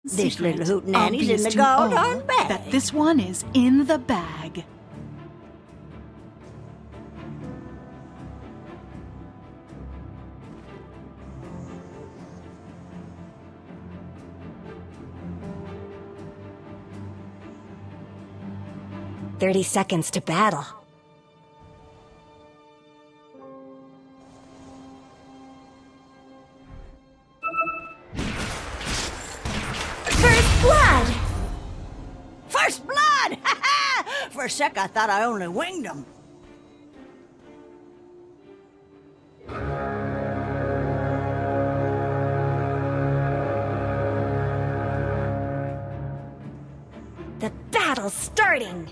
This little Secret, hootenanny's in obvious the to all, gold-darn bag. that this one is in the bag. "30 seconds to battle." First blood! First blood! Ha ha! For a sec, I thought I only winged them. The battle's starting!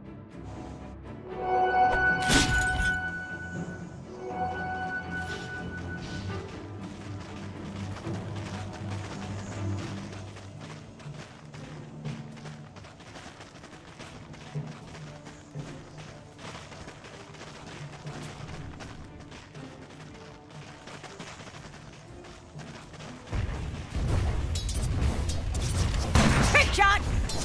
Trick shot!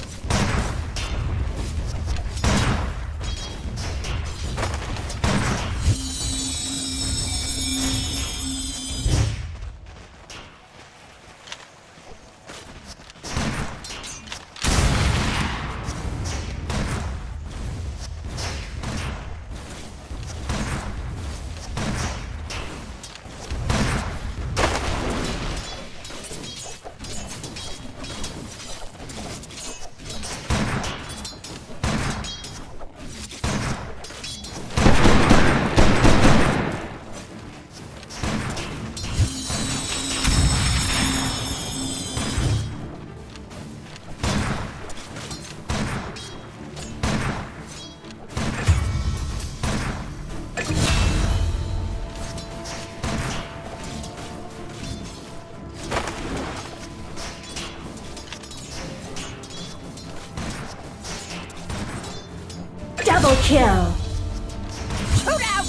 Double kill! Shoot out!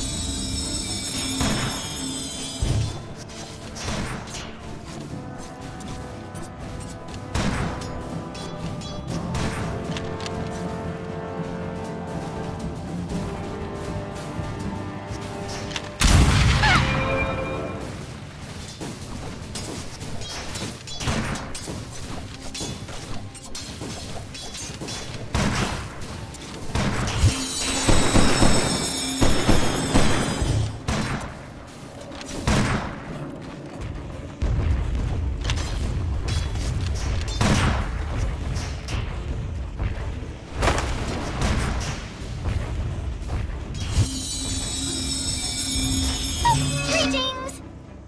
Greetings!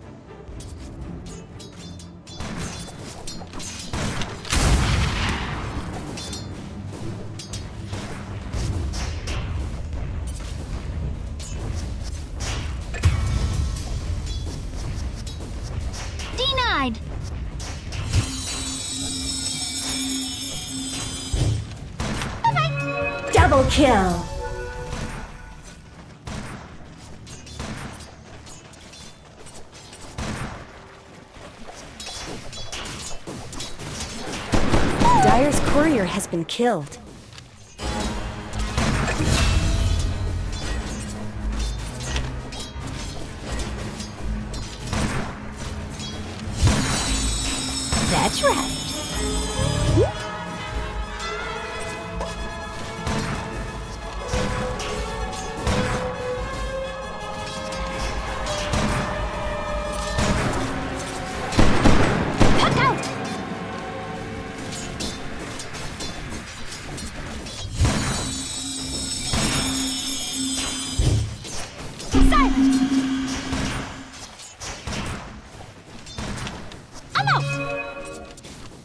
Denied! Bye-bye! Double kill! Dire's courier has been killed. That's right. Cut out! Silence! I'm out!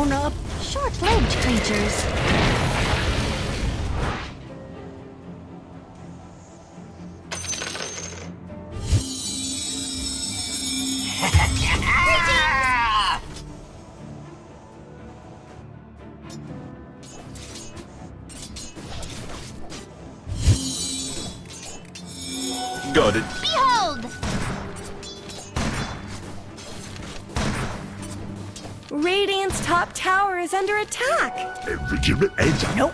grown-up. Short-lived creatures. Got it. Behold! Radiant's top tower is under attack. A legitimate answer. Nope.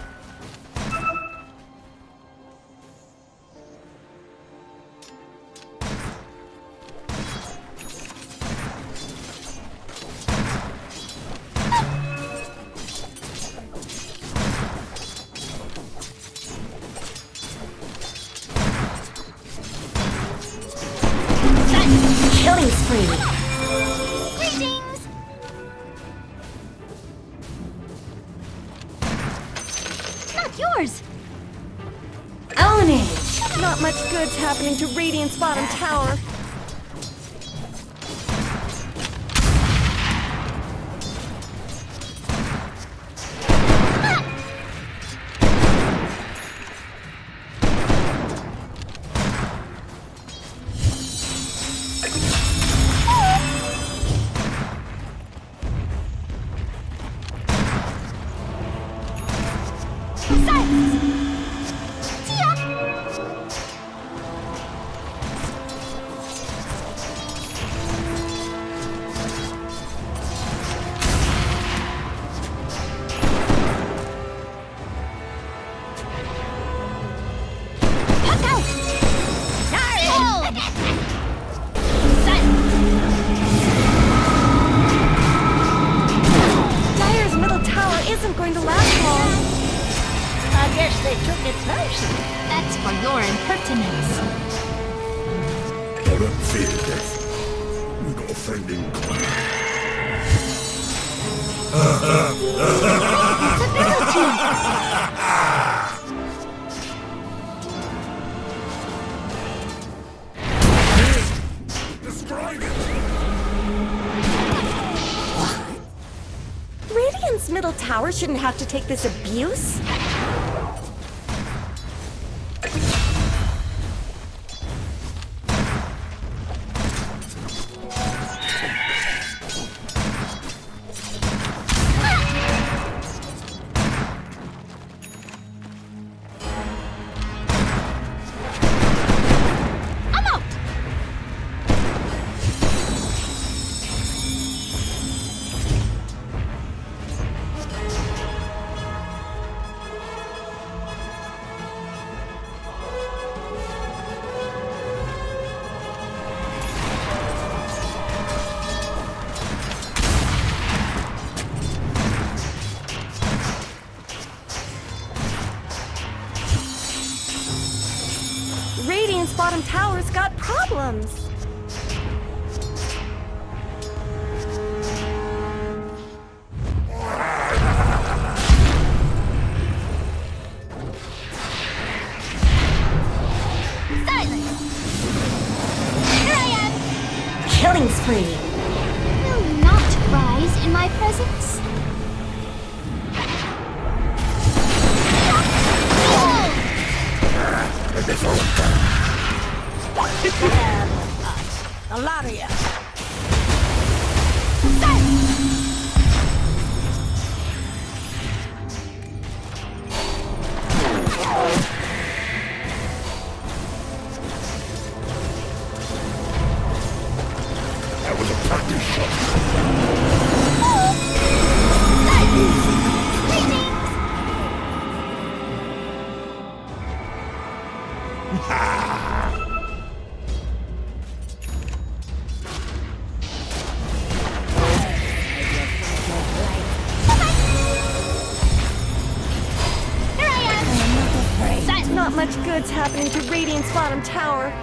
Killing spree. Greetings! Not yours! Own it. Not much good's happening to Radiant's bottom tower. Dire's middle tower isn't going to last long. I guess they took it personally. That's for your impertinence. Don't fear death. We got a friend in common. Describe it. Radiant's middle tower shouldn't have to take this abuse. I'm out! Radiant's bottom tower's got problems. Silence! Here I am! Killing spree. Will you not rise in my presence? A lot of you. That was a practice shot. Here I am! Silence! Not much good's happening to Radiant's bottom tower.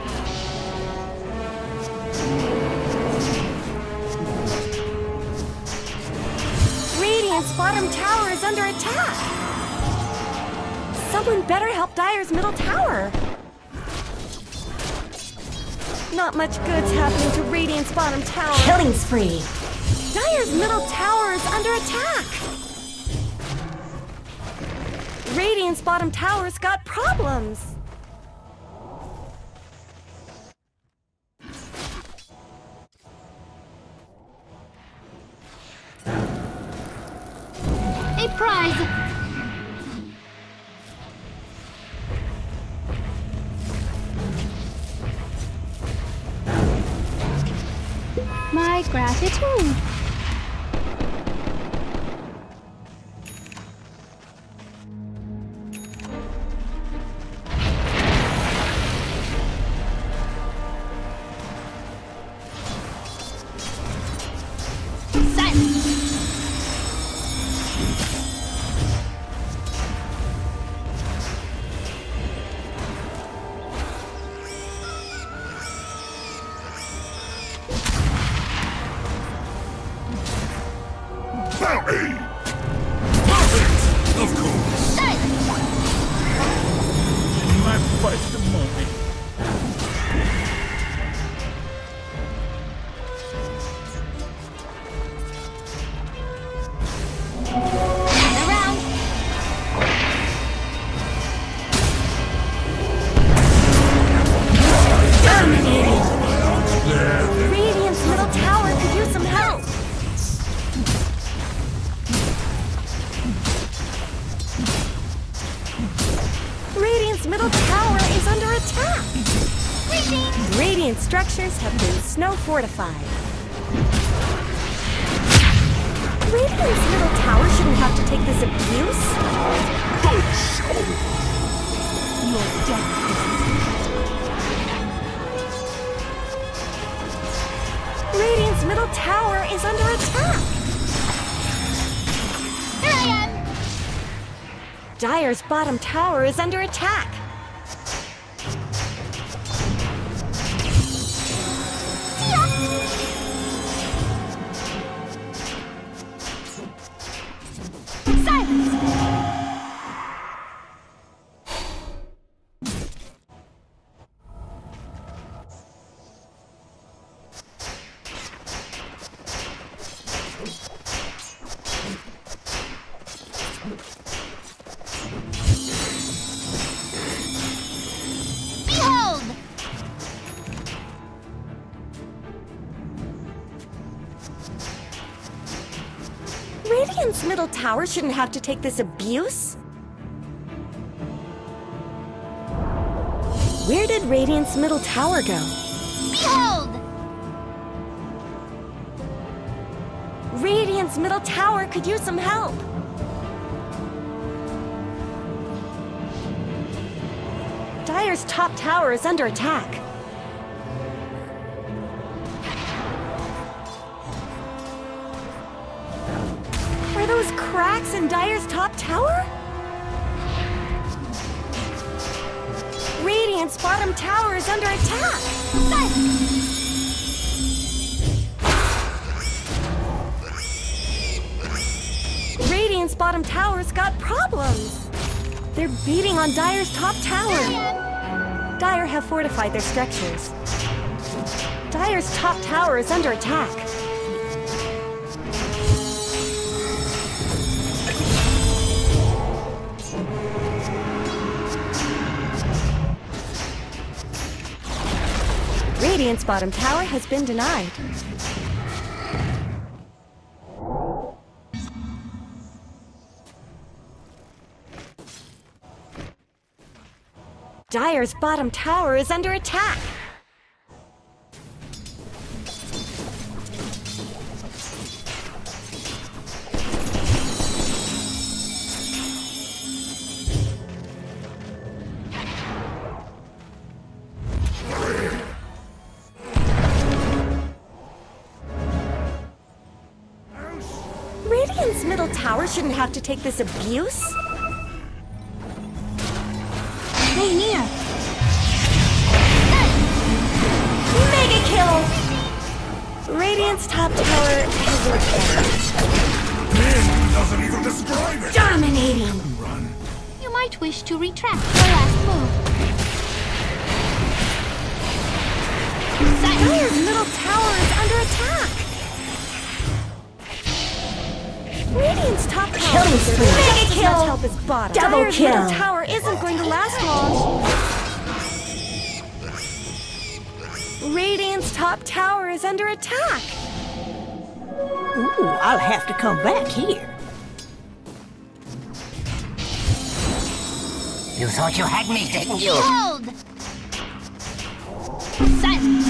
Radiant's bottom tower is under attack. Someone better help Dire's middle tower. Not much good's happening to Radiant's bottom tower. Killing spree. Dire's middle tower is under attack! Radiant's bottom tower's got problems! A prize! My gratitude! Bounty! Perfect! Of course! My first moment. Around! Radiant's middle tower could use some help! Radiant's middle tower is under attack! Radiant structures have been snow fortified. Radiant's middle tower shouldn't have to take this abuse. Good show! Your death Radiant's middle tower is under attack! Here I am! Dire's bottom tower is under attack! Silence! Behold! Radiant's middle tower shouldn't have to take this abuse. Where did Radiant's middle tower go? Behold! Radiant's middle tower could use some help. Dire's top tower is under attack. Are those cracks in Dire's top tower? Radiant's bottom tower is under attack. Radiant's bottom tower's got problems. They're beating on Dire's top tower. Dire have fortified their structures. Dire's top tower is under attack. Radiant's bottom tower has been denied. Dire's bottom tower is under attack. Radiant's middle tower shouldn't have to take this abuse. Stay near! Mega kill! Radiant's top tower has looked Min doesn't even describe it! dominating! Run. You might wish to retract your last move. Dire's middle tower is under attack! Radiant's top tower. Killing spree. Mega kill. Help his bottom. Double Dire's kill. middle tower isn't going to last long. Radiant's top tower is under attack. Ooh, I'll have to come back here. You thought you had me, didn't you? Hold! Silence!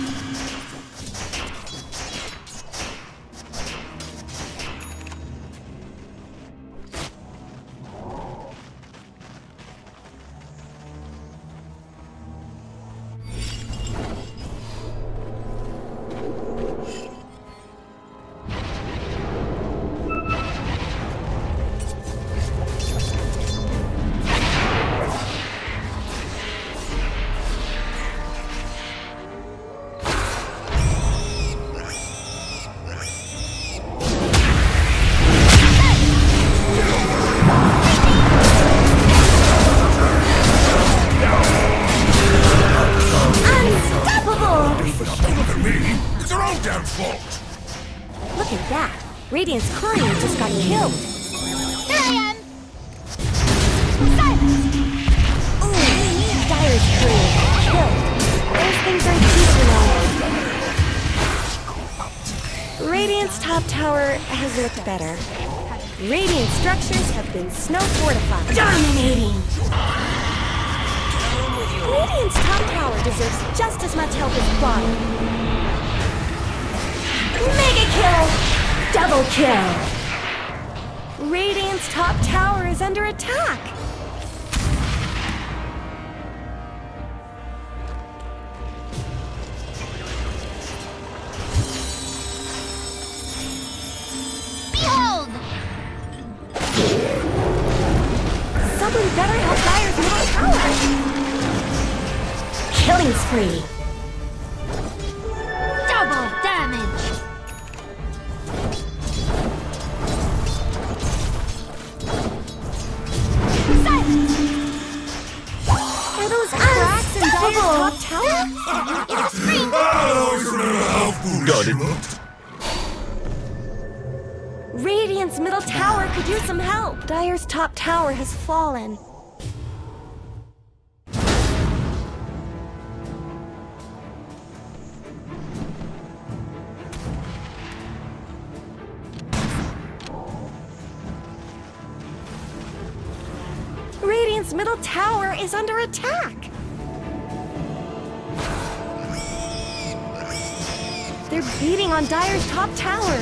It's their own damn fault! Look at that. Radiant's courier just got killed. Here I am! Silence! Ooh, Dire's courier got killed. Those things aren't cheap, you know. Radiant's top tower has looked better. Radiant structures have been snow fortified. Dominating! Radiant's top tower deserves just as much help as bottom. Mega kill! Double kill! Radiant's top tower is under attack. Behold! Someone better help Dire's middle tower. Killing spree! Double damage! Silence! Are those cracks in Dire's top tower? It's free! Got it. Radiant's middle tower could use some help. Dire's top tower has fallen. Radiant's middle tower is under attack. They're beating on Dire's top tower.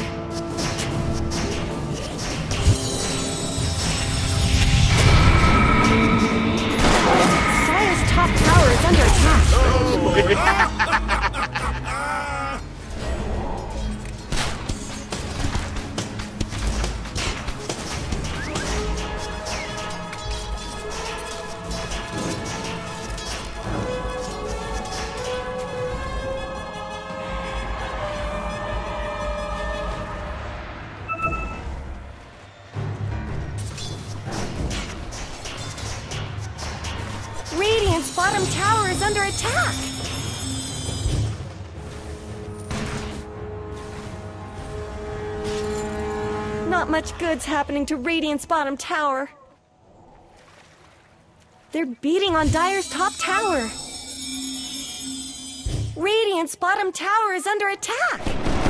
Dire's top tower is under attack. Radiant's bottom tower is under attack. Not much good's happening to Radiant's bottom tower. They're beating on Dire's top tower. Radiant's bottom tower is under attack.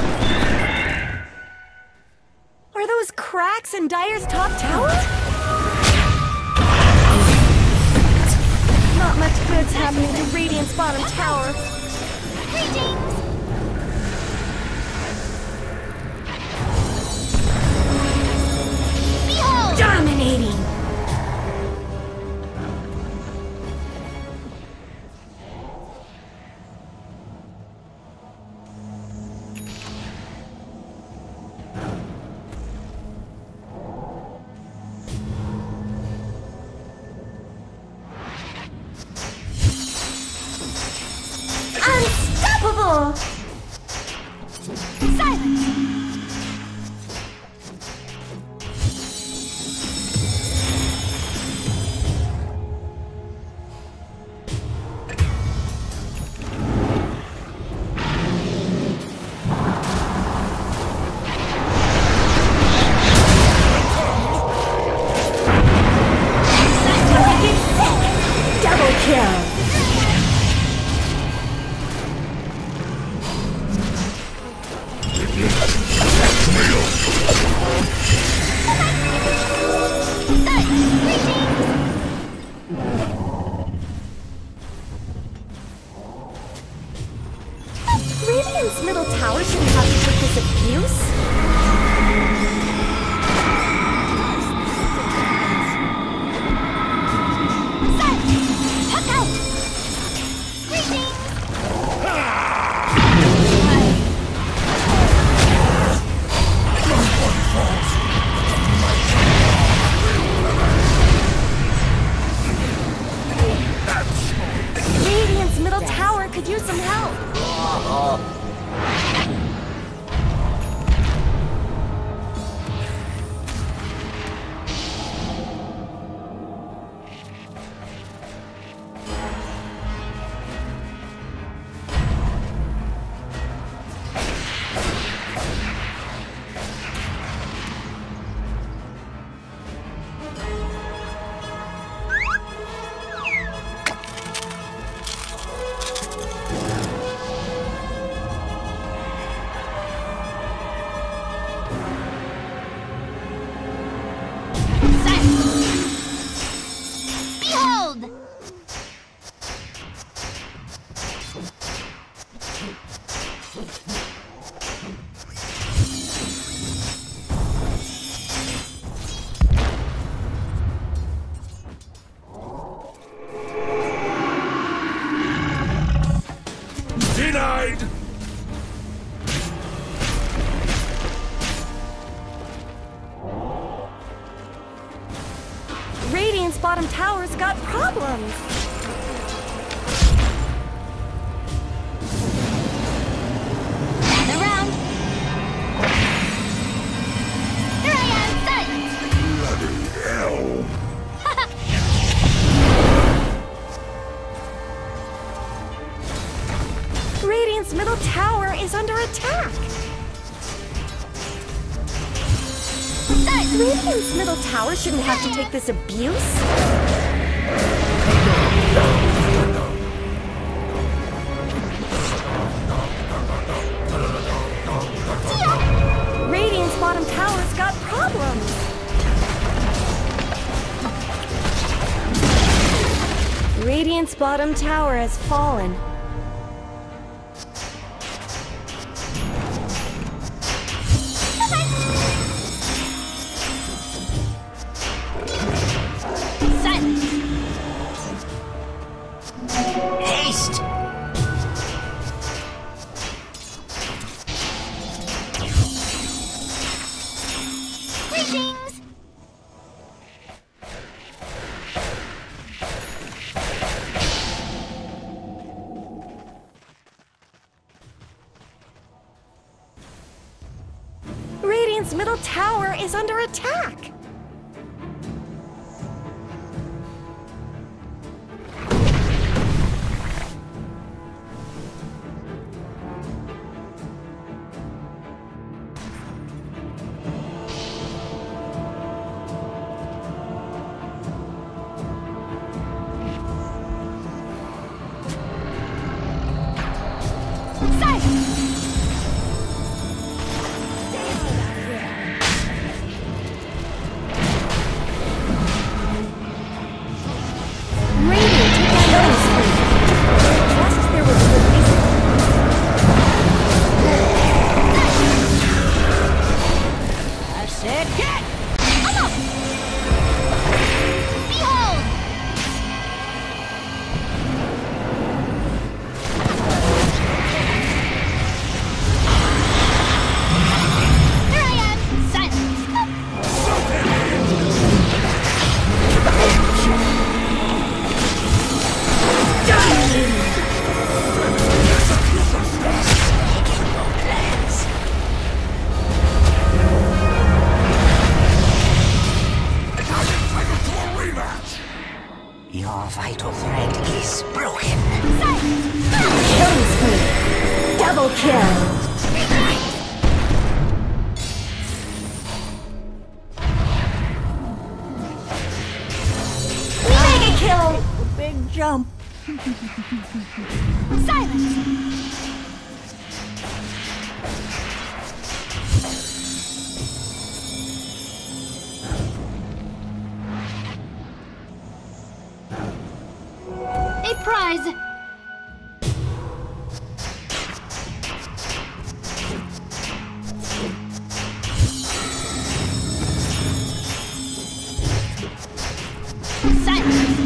Are those cracks in Dire's top tower? Not much good's happening to Radiant's bottom tower. Greetings! Behold! Dominating! Unstoppable! Radiant's bottom tower's got problems. Gather round. Here I am, Bloody hell. Radiant's middle tower is under attack. Radiant's middle tower shouldn't have to take this abuse. Radiant's bottom tower's got problems. Radiant's bottom tower has fallen. Haste! Greetings! Radiant's middle tower is under attack. Your vital thread is broken. Killing spree. Double kill. Mega kill. Big jump. Silence! A prize! Silence!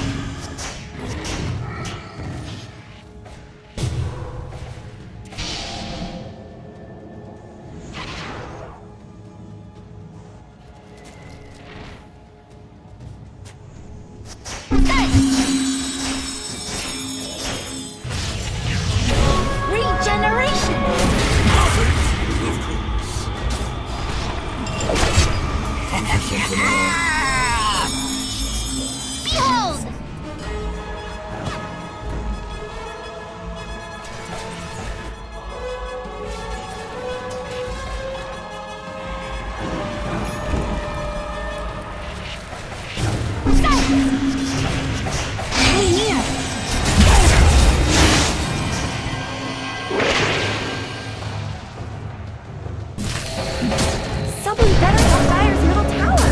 Regeneration! Behold! Mjollnir! Someone better help Dire's middle tower.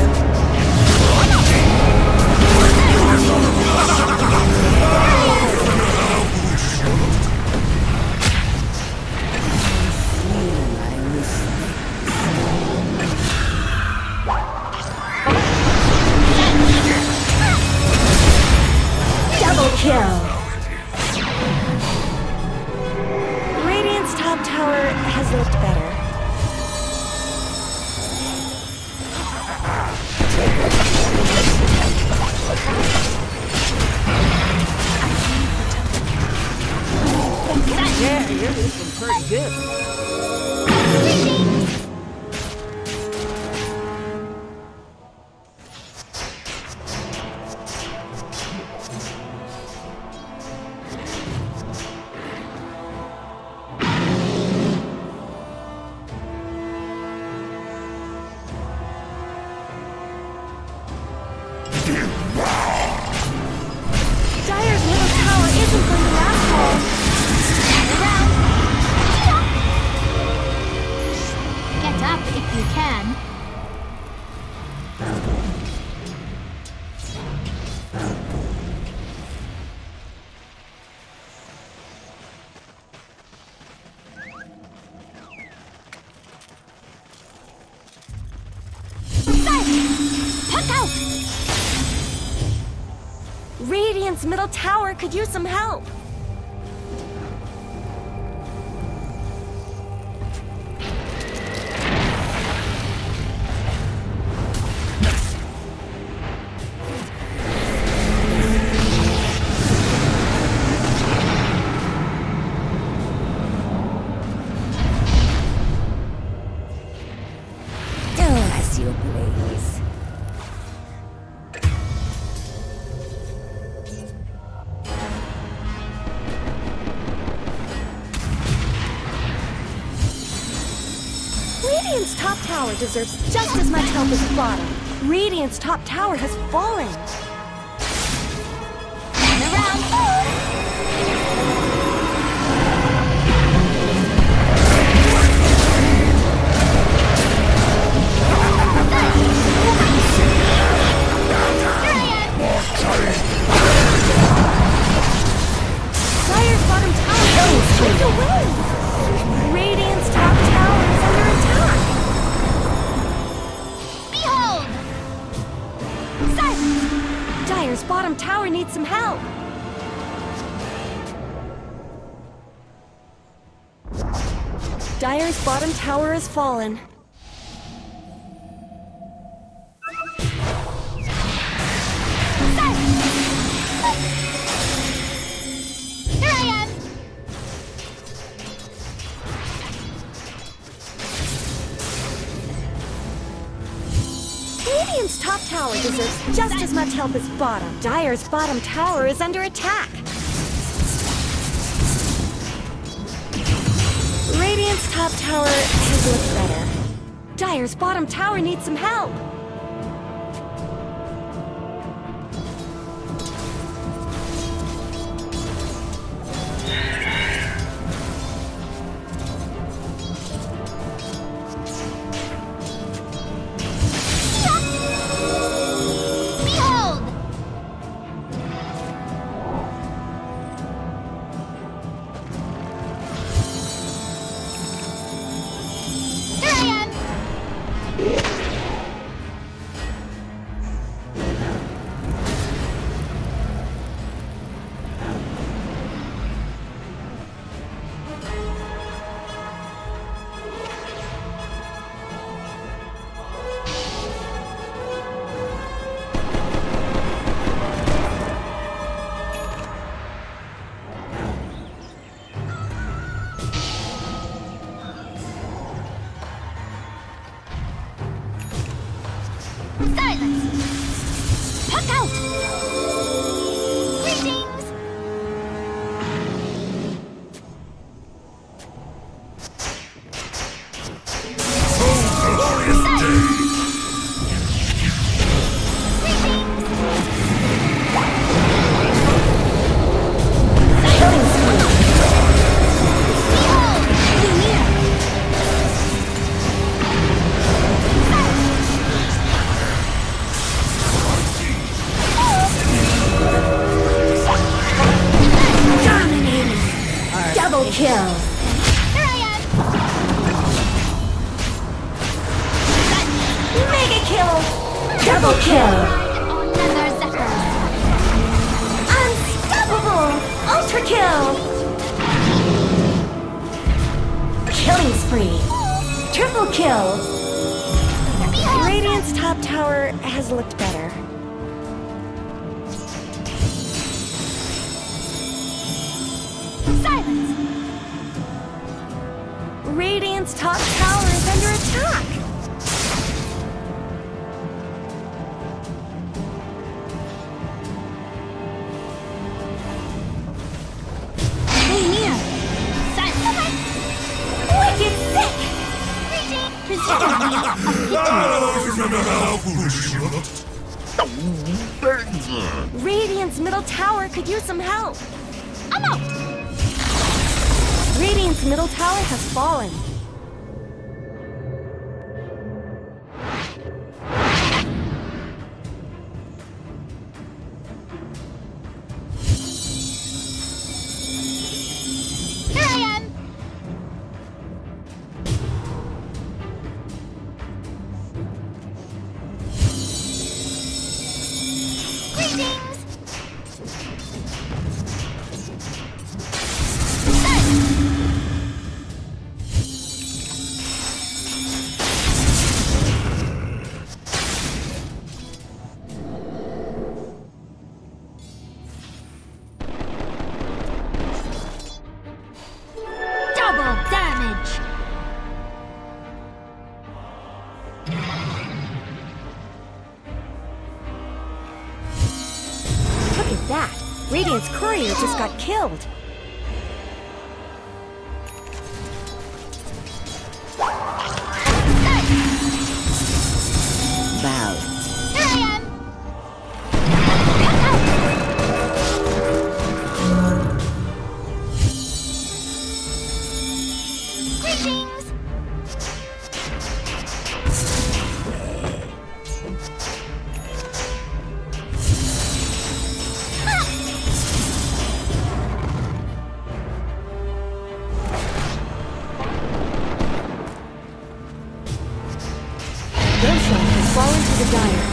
Double kill. Radiant's top tower has looked better. You're looking pretty good. Dire's middle tower isn't going to last long. Get up if you can. Puck out! Radiant's middle tower could use some help. As you please. Radiant's top tower deserves just as much help as bottom. Radiant's top tower has fallen. Turn around. Dire's bottom tower is stripped away. Radiant's top tower is under attack. Behold! Silence! Dire's bottom tower needs some help. Dire's bottom tower has fallen. Here I am! Radiant's top tower deserves just as much help as bottom. Dire's bottom tower is under attack. Radiant's top tower has looked better. Dire's bottom tower needs some help. Behold! Here I am! Silence! Puck out! Greetings! Glorious day! Double kill. Here I am! Mega kill. Double kill. Another Zephyr! Unstoppable. Ultra kill. Killing spree. Triple kill. Radiant's top tower has looked better. Silence! Radiant's top tower is under attack! Mjollnir. Wicked sick! Presenting me a pity. Remember how foolish you looked? Radiant's middle tower could use some help! I'm out. Radiant's middle tower has fallen. Here I am. Greetings. Double damage. Look at that! Radiant's courier just got killed! Bow. Here I am. Greetings. Roshan has fallen to the Dire.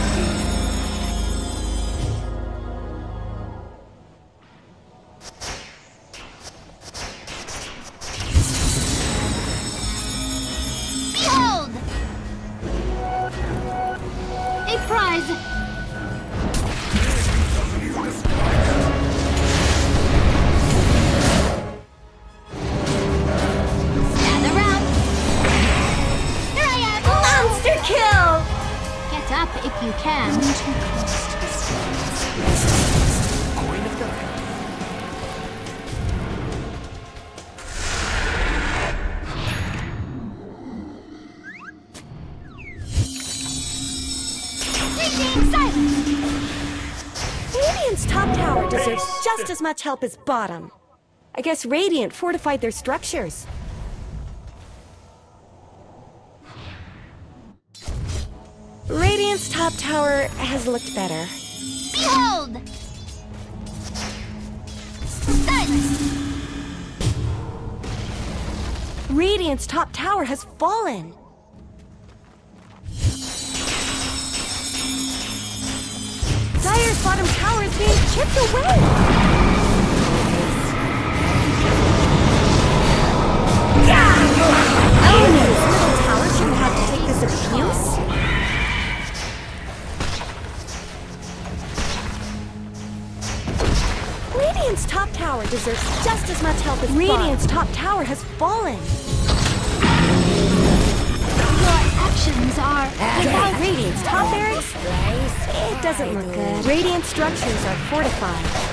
Behold! A prize! Gather round! Here I am! Monster kill! Get up if you can. Coin of the Greetings, silence! Radiant's top tower deserves just as much help as bottom. I guess Radiant fortified their structures. Radiant's top tower has looked better. Behold! Silence! Radiant's top tower has fallen. Dire's bottom tower is being chipped away. Oh no, this middle tower shouldn't have to take this abuse. Radiant's top tower deserves just as much help as Radiant's top tower has fallen. Your actions are Without Radiant's top barracks, it doesn't look good. Radiant structures are fortified.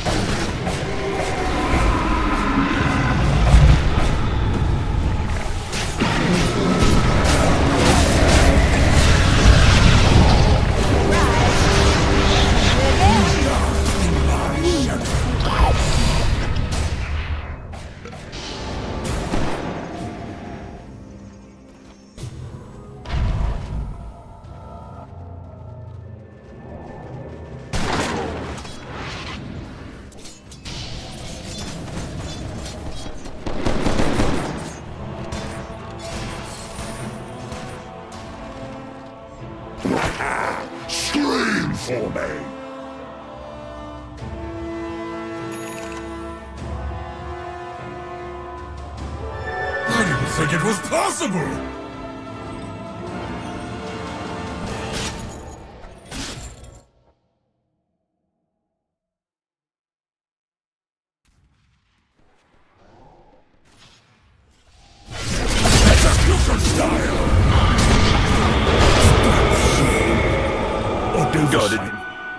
Scream for me! I didn't think it was possible! Got it.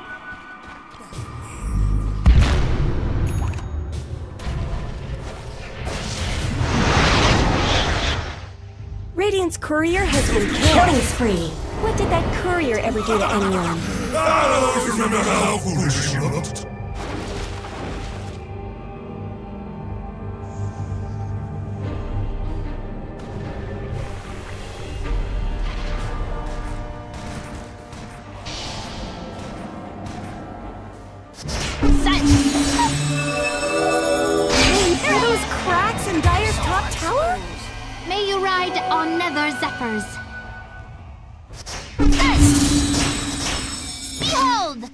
Radiant's courier has been killed. Killing spree. What did that courier ever do to anyone? I remember how foolish you looked. Are those cracks in Dire's top tower? May you ride on nether zephyrs. Behold!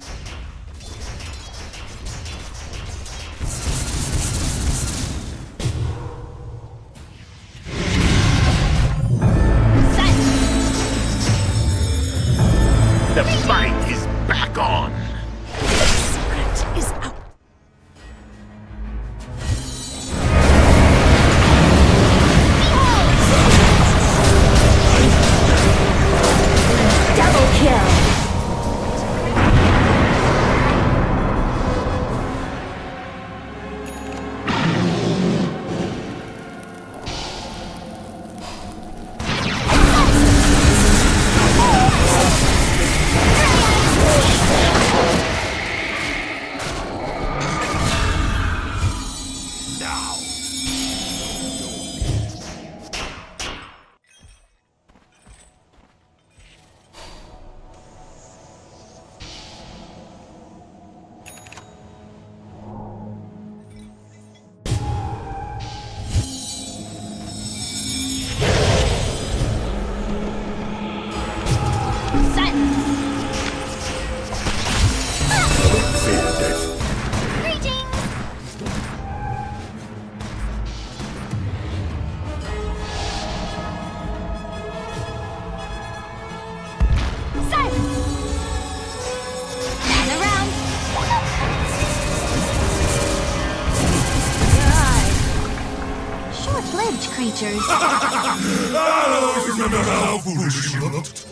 The fight is back on. Secret is out. Double kill. Short-lived creatures. I remember how foolish you looked.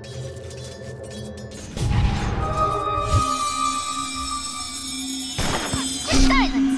Silence!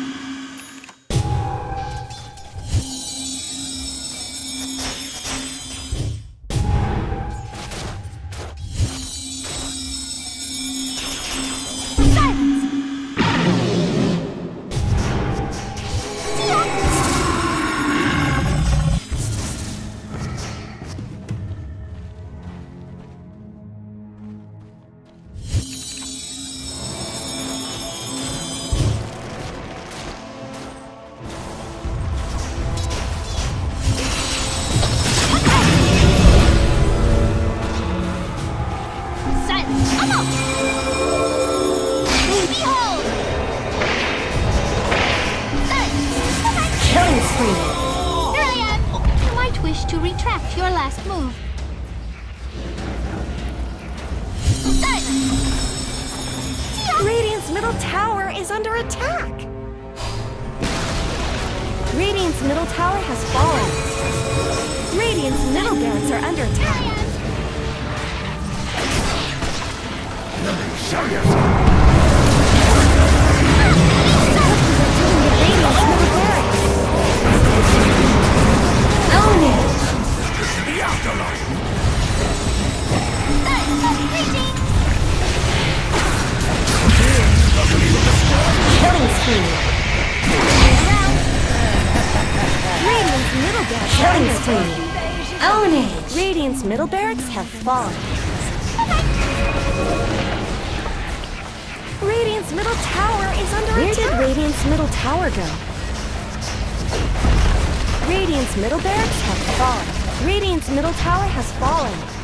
To retract your last move. Radiant's middle tower is under attack. Radiant's middle tower has fallen. Radiant's middle barracks are under attack. Let me show you. Radiant's middle barracks. Own it. The afterlife. Killing spree. Radiant's middle barracks. Killing spree. Own it. Radiant's middle barracks have fallen. Radiant's middle tower is under attack. Where did Radiant's middle tower go? Radiant's middle barracks have fallen. Radiant's middle tower has fallen.